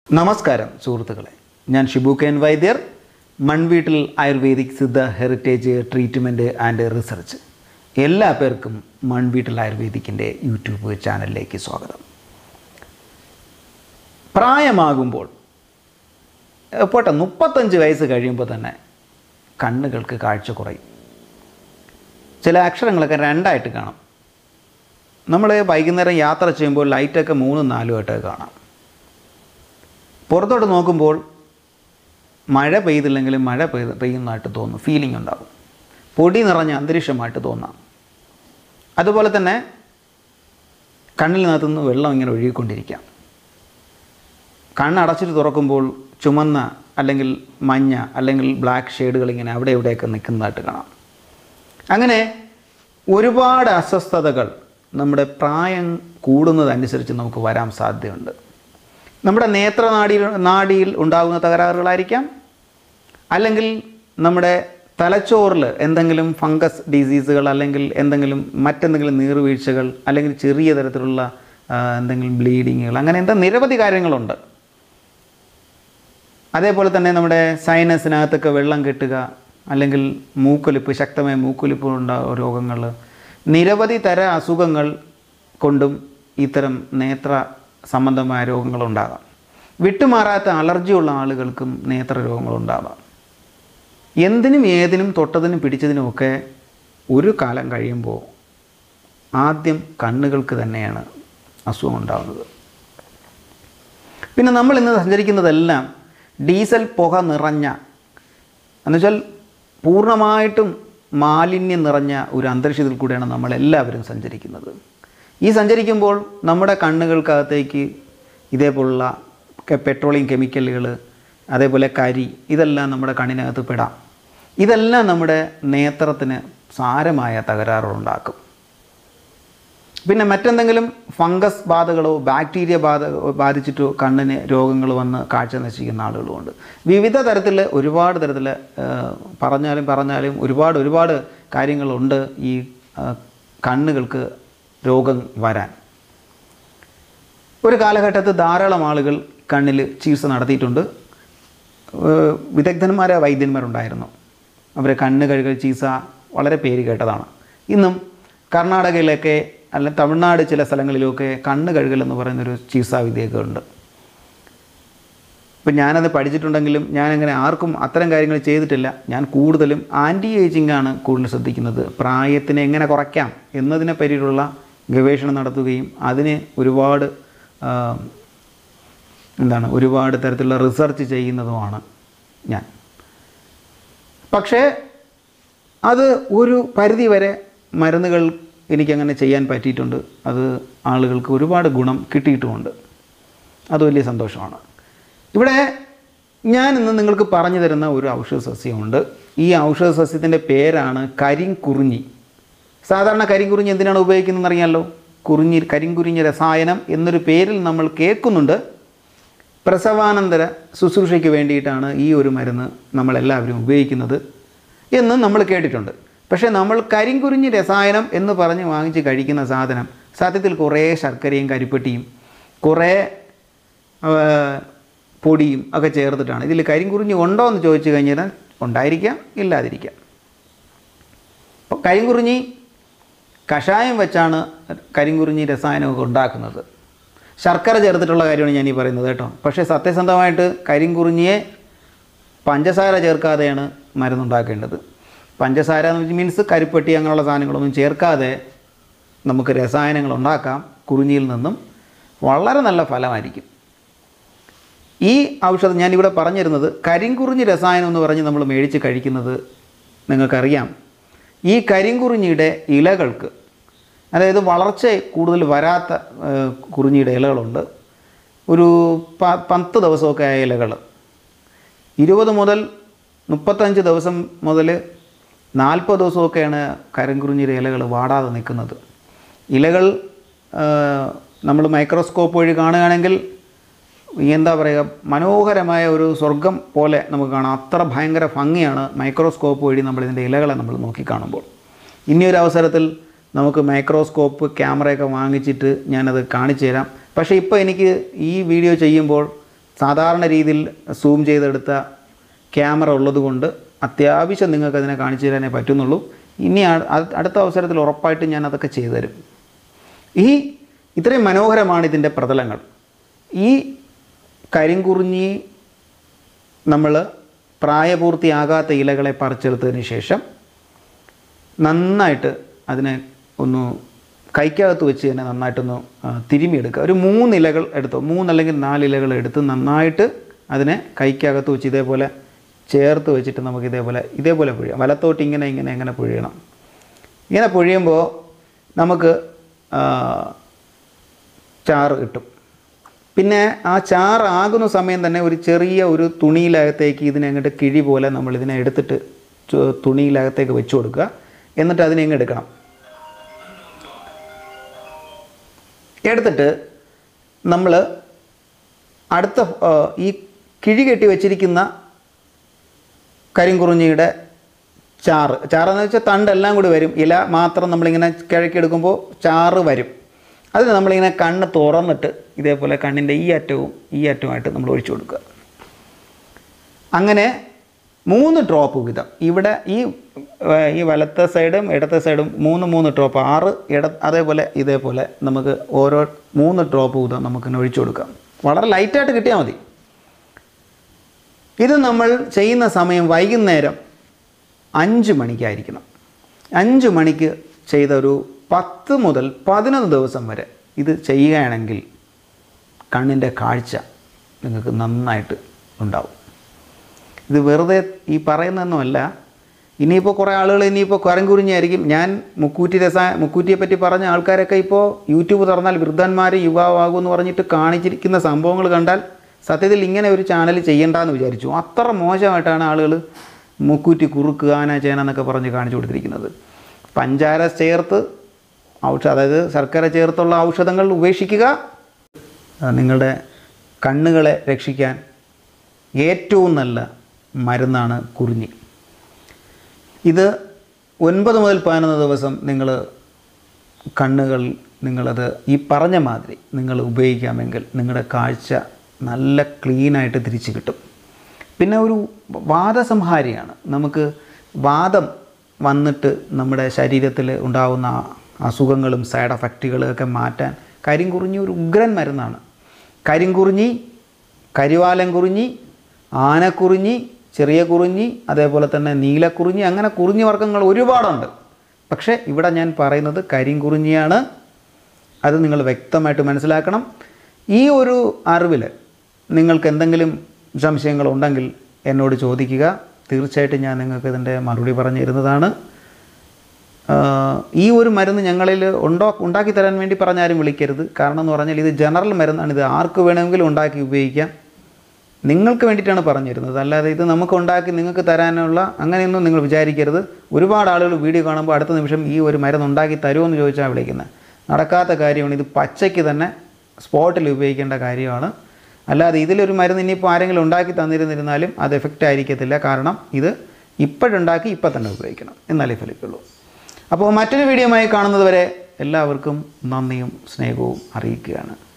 നമസ്കാരം സുഹൃത്തുക്കളെ, ഞാൻ ഷിബു കെ എൻ വൈദ്യർ, മൺവീട്ടിൽ ayurvedic Siddha heritage treatment and research. എല്ലാ പേർക്കും മൺവീട്ടിൽ ആയുർവേദിക്കിൻ്റെ യൂട്യൂബ് ചാനലിലേക്ക് സ്വാഗതം. പ്രായമാകുമ്പോൾ പോട്ടെ 35 വയസ്സ് കഴിയുമ്പോൾ തന്നെ കണ്ണുകൾക്ക് കാഴ്ച കുറയും. ചില അക്ഷരങ്ങളൊക്കെ രണ്ടായിട്ട് കാണാം. നമ്മൾ വൈകുന്നേരം യാത്ര ചെയ്യുമ്പോൾ ലൈറ്റൊക്കെ 3-4 ആയിട്ടൊക്കെ കാണാം. പുറത്തോട്ട് നോക്കുമ്പോൾ മഴ പെയ്തില്ലെങ്കിലും മഴ പെയ്യുന്നതായിട്ട് തോന്നും, ഫീലിംഗ് ഉണ്ടാകും. പൊടി നിറഞ്ഞ അന്തരീക്ഷമായിട്ട് തോന്നാം. അതുപോലെ തന്നെ കണ്ണിനകത്തുനിന്ന് വെള്ളം ഇങ്ങനെ ഒഴുകിക്കൊണ്ടിരിക്കാം. കണ്ണടച്ചിട്ട് തുറക്കുമ്പോൾ ചുമന്ന അല്ലെങ്കിൽ മഞ്ഞ അല്ലെങ്കിൽ ബ്ലാക്ക് ഷെയ്ഡുകൾ ഇങ്ങനെ അവിടെ ഇവിടെയൊക്കെ നിൽക്കുന്നതായിട്ട് കാണാം. അങ്ങനെ ഒരുപാട് അസ്വസ്ഥതകൾ നമ്മുടെ പ്രായം കൂടുന്നതനുസരിച്ച് നമുക്ക് വരാൻ സാധ്യതയുണ്ട്. നമ്മുടെ നാഡിയിൽ ഉണ്ടാകുന്ന തകരാറുകളായിരിക്കാം, അല്ലെങ്കിൽ നമ്മുടെ തലച്ചോറിൽ എന്തെങ്കിലും ഫംഗസ് ഡിസീസുകൾ, അല്ലെങ്കിൽ മറ്റെന്തെങ്കിലും നീർവീഴ്ചകൾ, അല്ലെങ്കിൽ ചെറിയ തരത്തിലുള്ള എന്തെങ്കിലും ബ്ലീഡിങ്ങുകൾ, അങ്ങനെ നിരവധി കാര്യങ്ങളുണ്ട്. അതേപോലെ തന്നെ നമ്മുടെ സൈനസിനകത്തൊക്കെ വെള്ളം കെട്ടുക, അല്ലെങ്കിൽ മൂക്കൊലിപ്പ്, ശക്തമായ മൂക്കൊലിപ്പ് രോഗങ്ങൾ, നിരവധി തര അസുഖങ്ങൾ കൊണ്ടും ഇത്തരം നേത്ര സംബന്ധമായ രോഗങ്ങളുണ്ടാകാം. വിട്ടുമാറാത്ത അലർജിയുള്ള ആളുകൾക്കും നേത്ര രോഗങ്ങളുണ്ടാകാം. എന്തിനും ഏതിനും തൊട്ടതിനും പിടിച്ചതിനുമൊക്കെ ഒരു കാലം കഴിയുമ്പോൾ ആദ്യം കണ്ണുകൾക്ക് തന്നെയാണ് അസുഖം ഉണ്ടാകുന്നത്. പിന്നെ നമ്മൾ ഇന്ന് സഞ്ചരിക്കുന്നതെല്ലാം ഡീസൽ പുക നിറഞ്ഞ, എന്നുവെച്ചാൽ പൂർണ്ണമായിട്ടും മാലിന്യം നിറഞ്ഞ ഒരു അന്തരീക്ഷത്തിൽ കൂടെയാണ് നമ്മളെല്ലാവരും സഞ്ചരിക്കുന്നത്. ഈ സഞ്ചരിക്കുമ്പോൾ നമ്മുടെ കണ്ണുകൾക്കകത്തേക്ക് ഇതേപോലുള്ള പെട്രോളിയം കെമിക്കലുകൾ, അതേപോലെ കരി, ഇതെല്ലാം നമ്മുടെ കണ്ണിനകത്ത് പെടാം. ഇതെല്ലാം നമ്മുടെ നേത്രത്തിന് സാരമായ തകരാറുണ്ടാക്കും. പിന്നെ മറ്റെന്തെങ്കിലും ഫംഗസ് ബാധകളോ ബാക്ടീരിയ ബാധിച്ചിട്ടോ കണ്ണിന് രോഗങ്ങൾ വന്ന് കാഴ്ച നശിക്കുന്ന ആളുകളുമുണ്ട്. വിവിധ തരത്തിൽ, ഒരുപാട് തരത്തിൽ പറഞ്ഞാലും ഒരുപാട് കാര്യങ്ങളുണ്ട് ഈ കണ്ണുകൾക്ക് രോഗം വരാൻ. ഒരു കാലഘട്ടത്തിൽ ധാരാളം ആളുകൾ കണ്ണിൽ ചികിത്സ നടത്തിയിട്ടുണ്ട്. വിദഗ്ധന്മാരായ വൈദ്യന്മാരുണ്ടായിരുന്നു. അവരെ കണ്ണ് കഴുകൽ ചികിത്സ വളരെ പേര് കേട്ടതാണ്. ഇന്നും കർണാടകയിലൊക്കെ അല്ലെങ്കിൽ തമിഴ്നാട് ചില സ്ഥലങ്ങളിലൊക്കെ കണ്ണ് കഴുകൽ എന്ന് പറയുന്നൊരു ചികിത്സാ വിദ്യയൊക്കെ ഉണ്ട്. ഇപ്പം ഞാനത് പഠിച്ചിട്ടുണ്ടെങ്കിലും ഞാനങ്ങനെ ആർക്കും അത്തരം കാര്യങ്ങൾ ചെയ്തിട്ടില്ല. ഞാൻ കൂടുതലും ആൻറ്റി ഏജിങ് ആണ് കൂടുതൽ ശ്രദ്ധിക്കുന്നത്. പ്രായത്തിനെ എങ്ങനെ കുറയ്ക്കാം എന്നതിനെ പറ്റിയിട്ടുള്ള ഗവേഷണം നടത്തുകയും അതിന് ഒരുപാട് തരത്തിലുള്ള റിസർച്ച് ചെയ്യുന്നതുമാണ് ഞാൻ. പക്ഷേ അത് ഒരു പരിധി വരെ മരുന്നുകൾ എനിക്കങ്ങനെ ചെയ്യാൻ പറ്റിയിട്ടുണ്ട്. അത് ആളുകൾക്ക് ഒരുപാട് ഗുണം കിട്ടിയിട്ടുമുണ്ട്. അത് വലിയ സന്തോഷമാണ്. ഇവിടെ ഞാനിന്ന് നിങ്ങൾക്ക് പറഞ്ഞു തരുന്ന ഒരു ഔഷധ സസ്യമുണ്ട്. ഈ ഔഷധ സസ്യത്തിൻ്റെ പേരാണ് കരിങ്കുറിഞ്ഞി. സാധാരണ കരിങ്കുറിഞ്ഞി എന്തിനാണ് ഉപയോഗിക്കുന്നതെന്ന് അറിയാമല്ലോ. കരിങ്കുറിഞ്ഞി രസായനം എന്നൊരു പേരിൽ നമ്മൾ കേൾക്കുന്നുണ്ട്. പ്രസവാനന്തര ശുശ്രൂഷയ്ക്ക് വേണ്ടിയിട്ടാണ് ഈ ഒരു മരുന്ന് നമ്മളെല്ലാവരും ഉപയോഗിക്കുന്നത് എന്ന് നമ്മൾ കേട്ടിട്ടുണ്ട്. പക്ഷേ നമ്മൾ കരിങ്കുറിഞ്ഞി രസായനം എന്ന് പറഞ്ഞ് വാങ്ങിച്ച് കഴിക്കുന്ന സാധനം സത്യത്തിൽ കുറേ ശർക്കരയും കരിപ്പെട്ടിയും കുറേ പൊടിയും ഒക്കെ ചേർത്തിട്ടാണ്. ഇതിൽ കരിങ്കുറിഞ്ഞി ഉണ്ടോ എന്ന് ചോദിച്ചു കഴിഞ്ഞാൽ ഉണ്ടായിരിക്കാം, ഇല്ലാതിരിക്കാം. അപ്പോൾ കരിങ്കുറിഞ്ഞി കഷായം വെച്ചാണ് കരിങ്കുറിഞ്ഞി രസായനമൊക്കെ ഉണ്ടാക്കുന്നത്. ശർക്കര ചേർത്തിട്ടുള്ള കാര്യമാണ് ഞാനീ പറയുന്നത് കേട്ടോ. പക്ഷേ സത്യസന്ധമായിട്ട് കരിങ്കുറിഞ്ഞിയെ പഞ്ചസാര ചേർക്കാതെയാണ് മരുന്നുണ്ടാക്കേണ്ടത്. പഞ്ചസാര എന്ന് മീൻസ് കരിപ്പെട്ടി അങ്ങനെയുള്ള സാധനങ്ങളൊന്നും ചേർക്കാതെ നമുക്ക് രസായനങ്ങൾ ഉണ്ടാക്കാം. കുറിഞ്ഞിയിൽ നിന്നും വളരെ നല്ല ഫലമായിരിക്കും. ഈ ഔഷധം ഞാനിവിടെ പറഞ്ഞിരുന്നത് കരിങ്കുറിഞ്ഞി രസായനം എന്ന് പറഞ്ഞ് നമ്മൾ മേടിച്ച് കഴിക്കുന്നത് നിങ്ങൾക്കറിയാം. ഈ കരിങ്കുറിഞ്ഞിയുടെ ഇലകൾക്ക്, അതായത് വളർച്ച കൂടുതൽ വരാത്ത കുറിഞ്ഞിയുടെ ഇലകളുണ്ട്. ഒരു 10 ദിവസമൊക്കെ ആയ ഇലകൾ, 20 മുതൽ 35 ദിവസം മുതൽ 40 ദിവസമൊക്കെയാണ് കരിങ്കുറിഞ്ഞിയുടെ ഇലകൾ വാടാതെ നിൽക്കുന്നത്. ഇലകൾ നമ്മൾ മൈക്രോസ്കോപ്പ് വഴി കാണുകയാണെങ്കിൽ മനോഹരമായ ഒരു സ്വർഗം പോലെ നമുക്ക് കാണാം. അത്ര ഭയങ്കര ഭംഗിയാണ് മൈക്രോസ്കോപ്പ് വഴി നമ്മളിതിൻ്റെ ഇലകളെ നമ്മൾ നോക്കിക്കാണുമ്പോൾ. ഇനിയൊരു അവസരത്തിൽ നമുക്ക് മൈക്രോസ്കോപ്പ് ക്യാമറയൊക്കെ വാങ്ങിച്ചിട്ട് ഞാനത് കാണിച്ചു തരാം. പക്ഷേ ഇപ്പോൾ എനിക്ക് ഈ വീഡിയോ ചെയ്യുമ്പോൾ സാധാരണ രീതിയിൽ സൂം ചെയ്തെടുത്ത ക്യാമറ ഉള്ളതുകൊണ്ട് അത്യാവശ്യം നിങ്ങൾക്കതിനെ കാണിച്ചു തരാനേ പറ്റുന്നുള്ളൂ. ഇനി അടുത്ത അവസരത്തിൽ ഉറപ്പായിട്ടും ഞാൻ അതൊക്കെ ചെയ്തു തരും. ഇത്രയും മനോഹരമാണ് ഇതിൻ്റെ പ്രതലങ്ങൾ. ഈ കരിങ്കുറിഞ്ഞി നമ്മൾ പ്രായപൂർത്തിയാകാത്ത ഇലകളെ പറിച്ചെടുത്തതിന് ശേഷം നന്നായിട്ട് അതിനെ ഒന്ന് കൈക്കകത്ത് വെച്ച് തന്നെ നന്നായിട്ടൊന്ന് തിരുമിയെടുക്കുക. ഒരു 3 ഇലകൾ എടുത്തോ, 3 അല്ലെങ്കിൽ 4 ഇലകൾ എടുത്ത് നന്നായിട്ട് അതിനെ കൈക്കകത്ത് വെച്ച് ഇതേപോലെ ചേർത്ത് വെച്ചിട്ട് നമുക്ക് ഇതേപോലെ പൊഴിയാം. വലത്തോട്ട് ഇങ്ങനെ പൊഴിയണം. ഇങ്ങനെ പൊഴിയുമ്പോൾ നമുക്ക് ചാറ് കിട്ടും. പിന്നെ ആ ചാറാകുന്ന സമയം തന്നെ ഒരു ചെറിയ തുണിയിലകത്തേക്ക് ഇതിനെ അങ്ങോട്ട് കിഴി പോലെ നമ്മളിതിനെ എടുത്തിട്ട് തുണിയിലകത്തേക്ക് വെച്ച് കൊടുക്കുക. എന്നിട്ട് അതിനെ ഇങ്ങ് എടുക്കണം. എടുത്തിട്ട് നമ്മൾ അടുത്ത ഈ കിഴി കെട്ടി വെച്ചിരിക്കുന്ന കരിങ്കുറിഞ്ഞിയുടെ ചാറെന്ന് വെച്ചാൽ തണ്ടെല്ലാം കൂടി വരും. ഇല മാത്രം നമ്മളിങ്ങനെ കിഴക്കിയെടുക്കുമ്പോൾ ചാറ് വരും. അതിന് നമ്മളിങ്ങനെ കണ്ണ് തുറന്നിട്ട് ഇതേപോലെ കണ്ണിൻ്റെ ഈ അറ്റവുമായിട്ട് നമ്മൾ ഒഴിച്ചു കൊടുക്കുക. അങ്ങനെ 3 ഡ്രോപ്പ് വീതം ഇവിടെ ഈ വലത്തെ സൈഡും ഇടത്തെ സൈഡും 3 ഡ്രോപ്പ് 6 ഇതേപോലെ നമുക്ക് ഓരോ 3 ഡ്രോപ്പ് വീതം നമുക്കിങ്ങനെ ഒഴിച്ചു കൊടുക്കാം. വളരെ ലൈറ്റായിട്ട് കിട്ടിയാൽ മതി. ഇത് നമ്മൾ ചെയ്യുന്ന സമയം വൈകുന്നേരം 5 മണിക്കായിരിക്കണം. 5 മണിക്ക് ചെയ്ത ഒരു 10 മുതൽ 11 ദിവസം വരെ ഇത് ചെയ്യുകയാണെങ്കിൽ കണ്ണിൻ്റെ കാഴ്ച നിങ്ങൾക്ക് നന്നായിട്ട് ഉണ്ടാവും. ഇത് വെറുതെ ഈ പറയുന്നതൊന്നുമല്ല. ഇനിയിപ്പോൾ കുറേ ആളുകൾ കരിങ്കുറിഞ്ഞായിരിക്കും. ഞാൻ മുക്കൂറ്റിയെ പറ്റി പറഞ്ഞ ആൾക്കാരൊക്കെ ഇപ്പോൾ യൂട്യൂബ് തുറന്നാൽ വൃദ്ധന്മാർ യുവാവാകുമെന്ന് പറഞ്ഞിട്ട് കാണിച്ചിരിക്കുന്ന സംഭവങ്ങൾ കണ്ടാൽ സത്യത്തിൽ ഇങ്ങനെ ഒരു ചാനൽ ചെയ്യണ്ടെന്ന് വിചാരിച്ചു. അത്ര മോശമായിട്ടാണ് ആളുകൾ മുക്കൂറ്റി കുറുക്ക് ആന ചേന എന്നൊക്കെ പറഞ്ഞ് കാണിച്ചു കൊടുത്തിരിക്കുന്നത്. പഞ്ചാര ചേർത്ത് അതായത് ശർക്കര ചേർത്തുള്ള ഔഷധങ്ങൾ ഉപേക്ഷിക്കുക. നിങ്ങളുടെ കണ്ണുകളെ രക്ഷിക്കാൻ ഏറ്റവും നല്ല മരുന്നാണ് കുറിഞ്ഞി. ഇത് 9 മുതൽ 11 ദിവസം നിങ്ങളത് ഈ പറഞ്ഞ മാതിരി നിങ്ങൾ ഉപയോഗിക്കാമെങ്കിൽ നിങ്ങളുടെ കാഴ്ച നല്ല ക്ലീനായിട്ട് തിരിച്ചു കിട്ടും. പിന്നെ ഒരു വാദസംഹാരിയാണ്. നമുക്ക് വാദം വന്നിട്ട് നമ്മുടെ ശരീരത്തിൽ ഉണ്ടാകുന്ന അസുഖങ്ങളും സൈഡ് എഫക്റ്റുകളും ഒക്കെ മാറ്റാൻ കരിങ്കുറിഞ്ഞി ഒരു ഉഗ്രൻ മരുന്നാണ്. കരിങ്കുറിഞ്ഞി, കരിവാലൻകുറിഞ്ഞി, ആനക്കുറിഞ്ഞി, ചെറിയ കുറിഞ്ഞി, അതേപോലെ തന്നെ നീലക്കുറിഞ്ഞി, അങ്ങനെ കുറിഞ്ഞി വർഗ്ഗങ്ങൾ ഒരുപാടുണ്ട്. പക്ഷേ ഇവിടെ ഞാൻ പറയുന്നത് കരിങ്കുറിഞ്ഞിയാണ്. അത് നിങ്ങൾ വ്യക്തമായിട്ട് മനസ്സിലാക്കണം. ഈ ഒരു അറിവിൽ നിങ്ങൾക്ക് എന്തെങ്കിലും സംശയങ്ങളുണ്ടെങ്കിൽ എന്നോട് ചോദിക്കുക. തീർച്ചയായിട്ടും ഞാൻ നിങ്ങൾക്ക് ഇതിൻ്റെ മറുപടി പറഞ്ഞു തരുന്നതാണ്. ഈ ഒരു മരുന്ന് ഞങ്ങളിൽ ഉണ്ടാക്കി തരാൻ വേണ്ടി പറഞ്ഞാരും വിളിക്കരുത്. കാരണം എന്ന് പറഞ്ഞാൽ ഇത് ജനറൽ മരുന്നാണ്. ഇത് ആർക്ക് വേണമെങ്കിലും ഉണ്ടാക്കി ഉപയോഗിക്കാം. നിങ്ങൾക്ക് വേണ്ടിയിട്ടാണ് പറഞ്ഞു തരുന്നത്. അല്ലാതെ ഇത് നമുക്ക് ഉണ്ടാക്കി നിങ്ങൾക്ക് തരാനുള്ള അങ്ങനെയൊന്നും നിങ്ങൾ വിചാരിക്കരുത്. ഒരുപാട് ആളുകൾ വീഡിയോ കാണുമ്പോൾ അടുത്ത നിമിഷം ഈ ഒരു മരുന്ന് ഉണ്ടാക്കി തരുമെന്ന് ചോദിച്ചാൽ വിളിക്കുന്നത്. നടക്കാത്ത കാര്യമാണ്. ഇത് പച്ചയ്ക്ക് തന്നെ സ്പോട്ടിൽ ഉപയോഗിക്കേണ്ട കാര്യമാണ്. അല്ലാതെ ഇതിലൊരു മരുന്ന് ഇനിയിപ്പോൾ ആരെങ്കിലും ഉണ്ടാക്കി തന്നിരുന്നിരുന്നാലും അത് എഫക്റ്റ് ആയിരിക്കത്തില്ല. കാരണം ഇത് ഇപ്പോഴുണ്ടാക്കി ഇപ്പം തന്നെ ഉപയോഗിക്കണം, എന്നാലേ ഫലിക്കുള്ളൂ. അപ്പോൾ മറ്റൊരു വീഡിയോയുമായി കാണുന്നത് വരെ എല്ലാവർക്കും നന്ദിയും സ്നേഹവും അറിയിക്കുകയാണ്.